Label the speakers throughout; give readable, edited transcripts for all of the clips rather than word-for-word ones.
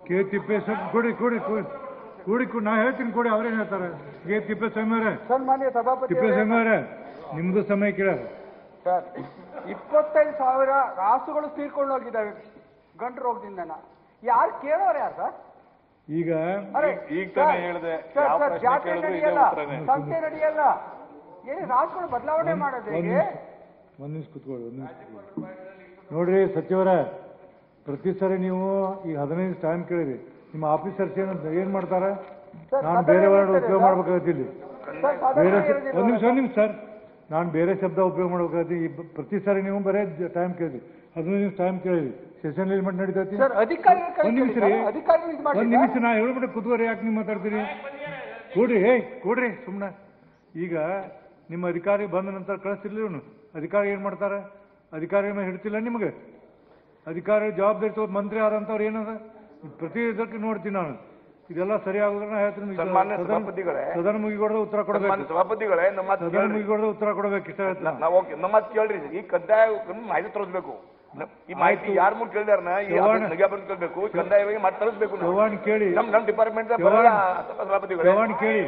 Speaker 1: K Thippeswamy ಕೊಡಿ ನಾ ಹೇಳ್ತೀನಿ ಕೊಡಿ, ಅವ್ರೇನು ಹೇಳ್ತಾರೆ? ಕೆ ತಿಪ್ಪೇಸ್ವಾಮಿ ಅವರೇ,
Speaker 2: ಸನ್ಮಾನ್ಯ ಸಭಾಪತಿ
Speaker 1: ತಿಪ್ಪೇಸ್ವಾಮಿ ಅವರೇ, ನಿಮ್ದು ಸಮಯ ಕೇಳ
Speaker 2: ಸರ್. 25,000 ರಾಸುಗಳು ತೀರ್ಕೊಂಡು ಹೋಗಿದ್ದಾವೆ ಗಂಟು ರೋಗದಿಂದ. ಯಾರು ಕೇಳೋರು ಯಾರು ಸರ್?
Speaker 1: ಈಗ
Speaker 2: ಹೇಳಿದೆ ಜಾತ್ರೆ ನಡೆಯಲ್ಲ, ಸಂತೆ ನಡೆಯಲ್ಲ, ಏನು ರಾಸುಗಳು ಬದಲಾವಣೆ ಮಾಡೋದು ಹೇಗೆ?
Speaker 1: ಒಂದ್ ನಿಮಿಷ ಕೂತ್ಕೊಳ್ಳಿ. ನೋಡ್ರಿ ಸಚಿವರ, ಪ್ರತಿ ಸರಿ ನೀವು ಈ 15 ಟೈಮ್ ಕೇಳಿರಿ, ನಿಮ್ಮ ಆಫೀಸರ್ಸ್ ಏನ್ ಮಾಡ್ತಾರೆ? ನಾನು ಬೇರೆ ವರ್ಡ್ ಉಪಯೋಗ ಮಾಡ್ಬೇಕಾಗತ್ತೆ ಇಲ್ಲಿ. ಬೇರೆ ಒಂದ್ ನಿಮಿಷ ಸರ್, ನಾನು ಬೇರೆ ಶಬ್ದ ಉಪಯೋಗ ಮಾಡ್ಬೇಕಾಗತ್ತೆ. ಈ ಪ್ರತಿ ಸಾರಿ ನೀವು ಬರೇ ಟೈಮ್ ಕೇಳಿದ್ರಿ, 15 ನಿಮಿಷ ಟೈಮ್ ಕೇಳಿದ್ರಿ. ಸೆಷನ್ ಲಿಮಿಟ್ ನಡೀತೈತಿ. ಒಂದ್ ನಿಮಿಷ ರೀ, ಒಂದ್ ನಿಮಿಷ ನಾ ಹೇಳ್ಬಿಟ್ಟು ಕೂತ್ಕೋರಿ, ಯಾಕೆ ನೀವು ಮಾತಾಡ್ತೀರಿ? ಕೊಡ್ರಿ ಸುಮ್ಮನೆ. ಈಗ ನಿಮ್ಮ ಅಧಿಕಾರಿ ಬಂದ ನಂತರ ಕಳಿಸ್ತಿರ್ಲಿ ಇವನು. ಅಧಿಕಾರಿ ಏನ್ ಮಾಡ್ತಾರೆ? ಅಧಿಕಾರಿಗಳನ್ನ ಹಿಡ್ತಿಲ್ಲ ನಿಮಗೆ? ಅಧಿಕಾರಿ ಜವಾಬ್ದಾರಿ ತಗೋ ಮಂತ್ರಿ ಆದಂತವ್ರು ಏನದ? ಪ್ರತಿ ಇದಕ್ಕೆ ನೋಡ್ತೀನಿ ನಾನು. ಇದೆಲ್ಲ ಸರಿ ಆಗೋದ್ರ ಹೇಳ್ತೀನಿ. ಸದನ ಮುಗಿಗೊಡ್ದ ಉತ್ತರ ಕೊಡಬೇಕು. ಸದನ ಮುಗಿಗೊಡ್ದ ಉತ್ತರ ಕೊಡಬೇಕು. ಇಷ್ಟ
Speaker 3: ನಮ್ಮ ಕೇಳ್ರಿ. ಈ ಕಡ್ಡಾಯ ಮಾಹಿತಿ ತೋರಿಸ್ಬೇಕು. ಈ ಮಾಹಿತಿ ಯಾರ ಮುಂದೆ ಕೇಳಿದಾರನ ಕೇಳಬೇಕು, ಕಂದಾಯವಾಗಿ ಮತ್ತೆ ತರಿಸ್ಬೇಕು.
Speaker 1: ಚವ್ಹಾಣ್ ಕೇಳಿ,
Speaker 3: ನಮ್ಮ ಡಿಪಾರ್ಟ್ಮೆಂಟ್
Speaker 1: ಚವ್ಹಾಣ್ ಕೇಳಿ.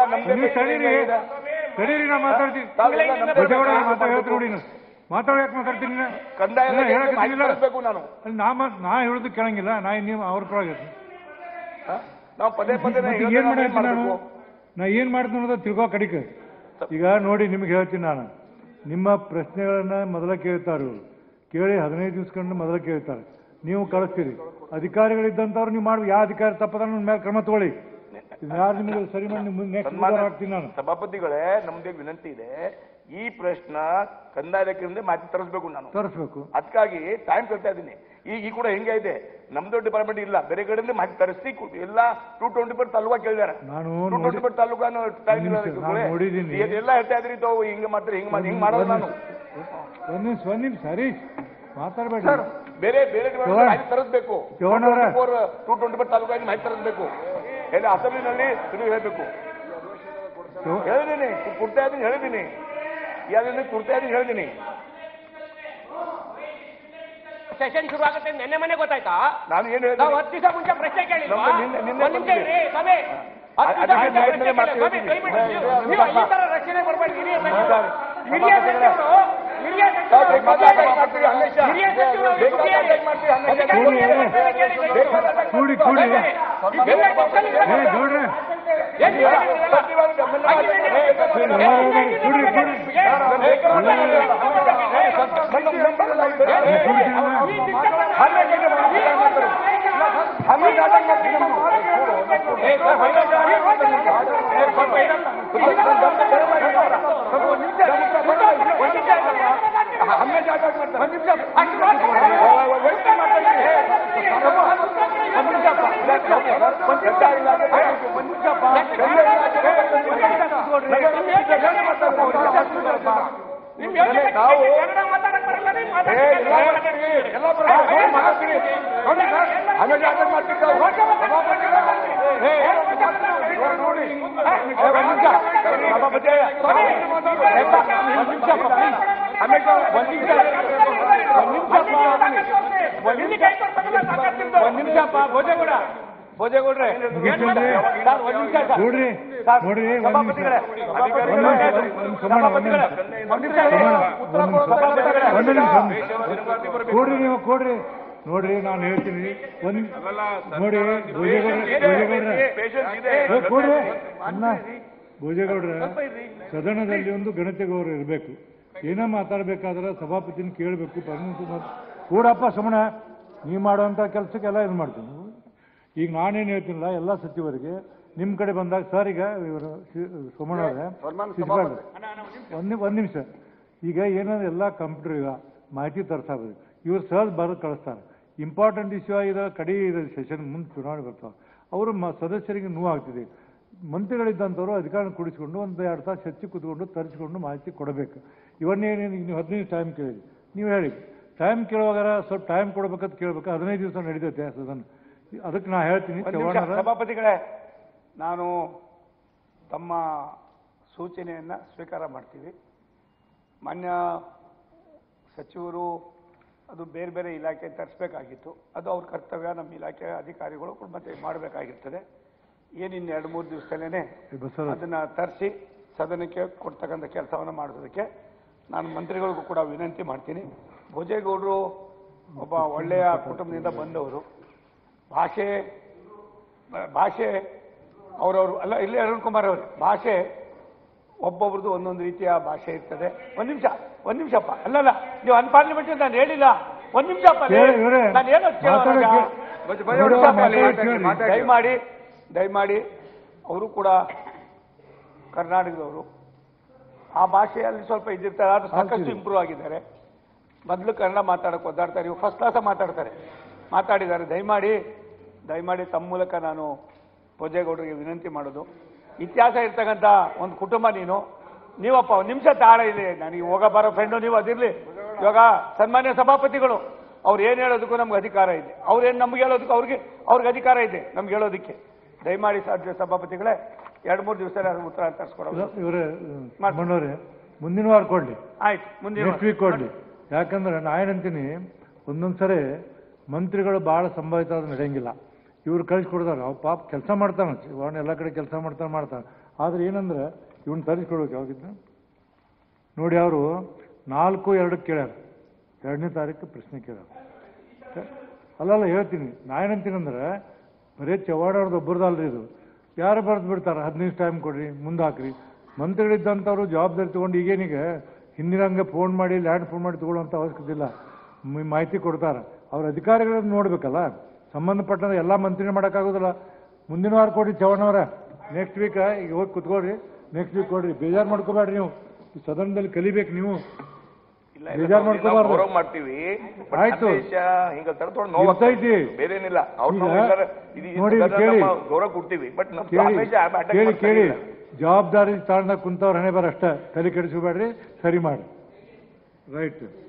Speaker 1: ತಡೀರಿ, ನಾ ಮಾತಾಡ್ತೀನಿ. ಮಾತಾಡೋಕೆ ಮಾತಾಡ್ತೀನಿ. ನಾ ಹೇಳೋದು ಕೇಳಂಗಿಲ್ಲ. ನೀವು ಅವ್ರ ಪರವಾಗಿ ಏನ್ ಮಾಡ್ತೀನಿ ನಾನು? ನಾ ಏನ್ ಮಾಡ್ತೀನಿ ಅನ್ನೋದು ತಿಳ್ಕೋ ಕಡಿಕೆ. ಈಗ ನೋಡಿ, ನಿಮ್ಗೆ ಹೇಳ್ತೀನಿ ನಾನು. ನಿಮ್ಮ ಪ್ರಶ್ನೆಗಳನ್ನ ಮೊದಲ ಕೇಳ್ತಾರೆ ಇವರು. ಕೇಳಿ 15 ದಿವಸ ಕಂಡು ಮೊದಲ ಕೇಳ್ತಾರೆ. ನೀವು ಕಳಿಸ್ತೀರಿ. ಅಧಿಕಾರಿಗಳಿದ್ದಂಥವ್ರು ನೀವು ಮಾಡಿ, ಯಾವ ಅಧಿಕಾರಿ ತಪ್ಪದ ನನ್ನ ಮೇಲೆ ಕ್ರಮ ತಗೊಳ್ಳಿ. ಯಾರು ನಿಮಗೆ ಸರಿ ಮಾಡಿ ನೆಕ್ಸ್ಟ್ ಆಗ್ತೀನಿ ನಾನು.
Speaker 3: ಸಭಾಪತಿಗಳೇ, ನಮ್ದೇ ವಿನಂತಿ ಇದೆ. ಈ ಪ್ರಶ್ನೆ ಕಂದಾಯ ಇಲಾಖೆಯಿಂದ ಮಾಹಿತಿ ತರಿಸ್ಬೇಕು. ಅದಕ್ಕಾಗಿ ಟೈಮ್ ಕೇಳ್ತಾ ಇದ್ದೀನಿ. ಈಗ ಕೂಡ ಹೆಂಗೆ ಇದೆ, ನಮ್ದು ಡಿಪಾರ್ಟ್ಮೆಂಟ್ ಇಲ್ಲ, ಬೇರೆ ಕಡೆಯಿಂದ ಮಾಹಿತಿ ತರಿಸಿ ಎಲ್ಲ 224 ತಾಲೂಕಾ ಕೇಳಿದಾರೆ.
Speaker 1: ನಾನು
Speaker 3: 224 ತಾಲೂಕಾನು ಎಲ್ಲ ಹೇಳ್ತಾ ಇದ್ರಿ. ಹಿಂಗೆ ಮಾಡ್ತಾರೆ, ಹಿಂಗ್ ಮಾಡೋದು. ನಾನು
Speaker 1: ಒಂದ್ ನಿಮಿಷ ಸರಿ ಮಾತಾಡ್ಬೇಡಿ.
Speaker 3: ಬೇರೆ ಮಾಹಿತಿ ತರಿಸ್ಬೇಕು. 224 ತಾಲೂಕಾಗಿ ಮಾಹಿತಿ ತರಿಸ್ಬೇಕು. ಅಸೆಂಬ್ಲಿನಲ್ಲಿ ಹೇಳ್ಬೇಕು. ಹೇಳಿದ್ದೀನಿ, ಕೊಡ್ತಾ ಇದ್ದೀನಿ, ಹೇಳಿದ್ದೀನಿ.
Speaker 4: ಸೆಷನ್ ಶುರು ಆಗುತ್ತೆ ನೆನ್ನೆ ಮನೆ ಗೊತ್ತಾಯ್ತಾ?
Speaker 3: ನಾನು ಏನು ಹೇಳಿದೆ?
Speaker 4: 10 ದಿವಸ ಮುಂಚೆ ಪ್ರಶ್ನೆ ಕೇಳಿಲ್ವಾ? ಈ ತರ ರಕ್ಷಣೆ ಬರ್ಬೇಡಿ.
Speaker 1: ಭೋಜೇಗೌಡ್ರೆ ಕೊಡ್ರಿ. ನೋಡ್ರಿ, ನಾನು ಹೇಳ್ತೀನಿ. ನೋಡಿ ಭೋಜೇಗೌಡ್ರೆ, ಸದನದಲ್ಲಿ ಒಂದು ಘನತೆ ಗೌರವ ಇರಬೇಕು. ಏನೋ ಮಾತಾಡ್ಬೇಕಾದ್ರೆ ಸಭಾಪತಿನ ಕೇಳಬೇಕು. ಕೂಡಪ್ಪ ಸುಮ್ಮನ, ನೀವು ಮಾಡುವಂತ ಕೆಲಸಕ್ಕೆಲ್ಲ ಇದು ಮಾಡ್ತೀನಿ. ಈಗ ನಾನೇನು ಹೇಳ್ತೀನಿಲ್ಲ, ಎಲ್ಲ ಸಚಿವರಿಗೆ ನಿಮ್ಮ ಕಡೆ ಬಂದಾಗ ಸರ್, ಈಗ ಇವರು ಸೋಮಣ್ಣ ಅವರೇ ಒಂದ್ ನಿಮಿಷ. ಈಗ ಏನಾದ್ರು ಎಲ್ಲ ಕಂಪ್ಯೂಟರ್ ಈಗ ಮಾಹಿತಿ ತರಿಸಬೇಕು. ಇವ್ರು ಸಹಜ ಬರೋದು ಕಳಿಸ್ತಾರೆ. ಇಂಪಾರ್ಟೆಂಟ್ ಇಶ್ಯೂ ಆಗಿರೋ ಕಡೆ ಸೆಷನ್ ಮುಂದೆ ಚುನಾವಣೆ ಬರ್ತಾವೆ. ಅವರು ಸದಸ್ಯರಿಗೆ ನೋವಾಗ್ತಿದೆ. ಮಂತ್ರಿಗಳಿದ್ದಂಥವ್ರು ಅಧಿಕಾರ ಕೂಡಿಸ್ಕೊಂಡು 1-2 ತಾಸು ಹೆಚ್ಚು ಕೂತ್ಕೊಂಡು ತರಿಸ್ಕೊಂಡು ಮಾಹಿತಿ ಕೊಡಬೇಕು. ಇವನ್ನೇನೇನು ನೀವು 15 ಟೈಮ್ ಕೇಳಿರಿ. ನೀವು ಹೇಳಿ, ಟೈಮ್ ಕೇಳುವಾಗ ಸ್ವಲ್ಪ ಟೈಮ್ ಕೊಡ್ಬೇಕಂತ ಕೇಳ್ಬೇಕು. 15 ದಿವಸ ನಡೀತೈತೆ ಸದನ. ಅದಕ್ಕೆ ನಾ ಹೇಳ್ತೀನಿ.
Speaker 2: ಸಭಾಪತಿಗಳೇ, ನಾನು ತಮ್ಮ ಸೂಚನೆಯನ್ನು ಸ್ವೀಕಾರ ಮಾಡ್ತೀವಿ. ಮಾನ್ಯ ಸಚಿವರು ಅದು ಬೇರೆ ಬೇರೆ ಇಲಾಖೆ ತರಿಸ್ಬೇಕಾಗಿತ್ತು. ಅದು ಅವ್ರ ಕರ್ತವ್ಯ, ನಮ್ಮ ಇಲಾಖೆ ಅಧಿಕಾರಿಗಳು ಮತ್ತೆ ಮಾಡಬೇಕಾಗಿರ್ತದೆ. ಏನಿನ್ನು 2-3 ದಿವಸದಲ್ಲೇ ಅದನ್ನ ತರಿಸಿ ಸದನಕ್ಕೆ ಕೊಡ್ತಕ್ಕಂಥ ಕೆಲಸವನ್ನು ಮಾಡೋದಕ್ಕೆ ನಾನು ಮಂತ್ರಿಗಳಿಗೂ ಕೂಡ ವಿನಂತಿ ಮಾಡ್ತೀನಿ. ಭೋಜೇಗೌಡರು ಒಬ್ಬ ಒಳ್ಳೆಯ ಕುಟುಂಬದಿಂದ ಬಂದವರು. ಭಾಷೆ ಅವರವರು ಅಲ್ಲ, ಇಲ್ಲೇ ಅರುಣ್ ಕುಮಾರ್ ಅವರು, ಭಾಷೆ ಒಬ್ಬೊಬ್ರದ್ದು ಒಂದೊಂದು ರೀತಿಯ ಭಾಷೆ ಇರ್ತದೆ. ಒಂದ್ ನಿಮಿಷಪ್ಪ, ಅಲ್ಲಲ್ಲ, ನೀವು ಅನ್ಪಾರ್ಲಿಮೆಂಟ್ ನಾನು ಹೇಳಿಲ್ಲ. ಒಂದ್ ನಿಮಿಷಪ್ಪ, ನಾನು ಏನೋ ದಯಮಾಡಿ ಅವರು ಕೂಡ ಕರ್ನಾಟಕದವರು. ಆ ಭಾಷೆಯಲ್ಲಿ ಸ್ವಲ್ಪ ಇದ್ದಿರ್ತಾರೆ, ಆದ್ರೆ ಸಾಕಷ್ಟು ಇಂಪ್ರೂವ್ ಆಗಿದ್ದಾರೆ. ಮೊದಲು ಕನ್ನಡ ಮಾತಾಡಕ್ಕೆ ಒದ್ದಾಡ್ತಾರೆ, ಇವು ಫಸ್ಟ್ ಕ್ಲಾಸ್ ಮಾತಾಡಿದ್ದಾರೆ. ದಯಮಾಡಿ ತಮ್ಮ ಮೂಲಕ ನಾನು ಭೋಜೇಗೌಡರಿಗೆ ವಿನಂತಿ ಮಾಡೋದು, ಇತಿಹಾಸ ಇರ್ತಕ್ಕಂಥ ಒಂದು ಕುಟುಂಬ ನೀವಪ್ಪ ಒಂದು ನಿಮಿಷ ತಾಳ ಇದೆ. ನನಗೆ ಹೋಗ ಬರೋ ಫ್ರೆಂಡು ನೀವು ಅದಿರಲಿ. ಇವಾಗ ಸನ್ಮಾನ್ಯ ಸಭಾಪತಿಗಳು ಅವ್ರು ಏನು ಹೇಳೋದಕ್ಕೂ ನಮ್ಗೆ ಅಧಿಕಾರ ಇದೆ, ಅವ್ರೇನು ನಮ್ಗೆ ಹೇಳೋದಕ್ಕೂ ಅವ್ರಿಗೆ ಅಧಿಕಾರ ಇದೆ ನಮ್ಗೆ ಹೇಳೋದಕ್ಕೆ. ದಯಮಾಡಿ ಸಭಾಪತಿಗಳೇ 2-3 ದಿವಸ ಉತ್ತರ ತರಿಸ್ಕೊಡೋದು.
Speaker 1: ಇವರೇ ಮುಂದಿನ ವಾರ ಕೊಡ್ಲಿ,
Speaker 2: ಆಯ್ತು, ಮುಂದಿನ
Speaker 1: ನೆಕ್ಸ್ಟ್ ವೀಕ್ ಕೊಡ್ಲಿ. ಯಾಕಂದ್ರೆ ನಾನೇನಂತೀನಿ, ಒಂದೊಂದ್ಸರಿ ಮಂತ್ರಿಗಳು ಬಹಳ ಸಂಭಾವಿತ ನಡೆಯಂಗಿಲ್ಲ. ಇವ್ರು ಕಳಿಸ್ಕೊಡ್ತಾರೆ, ಅವ್ರು ಪಾಪ ಕೆಲಸ ಮಾಡ್ತಾನೆ, ಇವನ್ ಎಲ್ಲ ಕಡೆ ಕೆಲಸ ಮಾಡ್ತಾನೆ. ಆದ್ರೆ ಏನಂದ್ರೆ ಇವನ್ ತರಿಸ್ಕೊಡ್ಬೇಕು. ಯಾವಾಗಿದ್ದ ನೋಡಿ, ಅವರು 4-2 ಕೇಳ್ಯಾರ, 2ನೇ ತಾರೀಕು ಪ್ರಶ್ನೆ ಕೇಳ್ಯಾರ. ಅಲ್ಲಲ್ಲ ಹೇಳ್ತೀನಿ, ನಾನೇನಂತೀನಂದ್ರೆ ಬರೀ ಚವ್ಹಾಣ ಅವ್ರದ್ದು ಒಬ್ಬರದಲ್ರಿ ಇದು. ಯಾರು ಬರೆದು ಬಿಡ್ತಾರೆ, 15 ಟೈಮ್ ಕೊಡ್ರಿ, ಮುಂದೆ ಹಾಕ್ರಿ. ಮಂತ್ರಿಗಳಿದ್ದಂಥವ್ರು ಜವಾಬ್ದಾರಿ ತಗೊಂಡು ಈಗೇನೀಗ ಹಿಂದಿನಂಗೆ ಫೋನ್ ಮಾಡಿ ಲ್ಯಾಂಡ್ ಫೋನ್ ಮಾಡಿ ತಗೊಳ್ಳೋಂಥ ಅವಶ್ಯಕತೆ ಇಲ್ಲ, ಮಾಹಿತಿ ಕೊಡ್ತಾರೆ. ಅವ್ರ ಅಧಿಕಾರಿಗಳನ್ನ ನೋಡ್ಬೇಕಲ್ಲ, ಸಂಬಂಧಪಟ್ಟಂತ ಎಲ್ಲ ಮಂತ್ರಿನೇ ಮಾಡೋಕ್ಕಾಗೋದಿಲ್ಲ. ಮುಂದಿನ ವಾರ ಕೊಡ್ರಿ ಚವ್ಹಾಣವ್ರ, ನೆಕ್ಸ್ಟ್ ವೀಕ್ ಈಗ ಹೋಗಿ ಕುತ್ಕೊಳ್ರಿ, ನೆಕ್ಸ್ಟ್ ವೀಕ್ ಕೊಡ್ರಿ. ಬೇಜಾರು ಮಾಡ್ಕೋಬೇಡ್ರಿ, ನೀವು ಈ ಸದನದಲ್ಲಿ ಕಲಿಬೇಕು. ನೀವು ಬೇಜಾರು ಮಾಡ್ಕೋಬಾರ್ದು.
Speaker 3: ಗೌರವ ಮಾಡ್ತೀವಿ,
Speaker 1: ಆಯ್ತು,
Speaker 3: ಇರ್ತೈತಿ, ಬೇರೇನಿಲ್ಲ.
Speaker 1: ನೋಡಿ
Speaker 3: ಗೌರವ ಕೊಡ್ತೀವಿ, ಬಟ್
Speaker 1: ಕೇಳಿ ಜವಾಬ್ದಾರಿ ತಾಳ್ದಾಗ ಕುಂತವ್ರ ಹಣೆ ಬರ ಅಷ್ಟ ತಲೆ ಕೆಡಿಸ್ಕೋಬೇಡ್ರಿ, ಸರಿ ಮಾಡಿ. ರೈಟ್.